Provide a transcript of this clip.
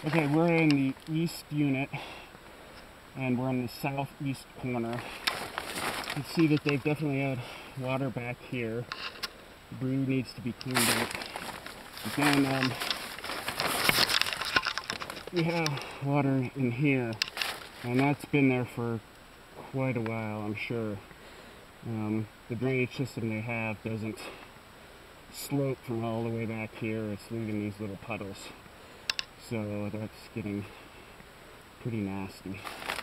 Okay, we're in the east unit, and we're in the southeast corner. You can see that they've definitely had water back here. The brew needs to be cleaned up. But then we have water in here, and that's been there for quite a while, I'm sure. The drainage system they have doesn't slope from all the way back here. It's leaving these little puddles. So that's getting pretty nasty.